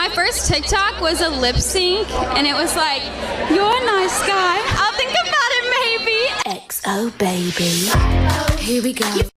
my first TikTok was a lip sync, and it was like, "You're a nice guy. I'll think about it maybe." XO baby. Here we go.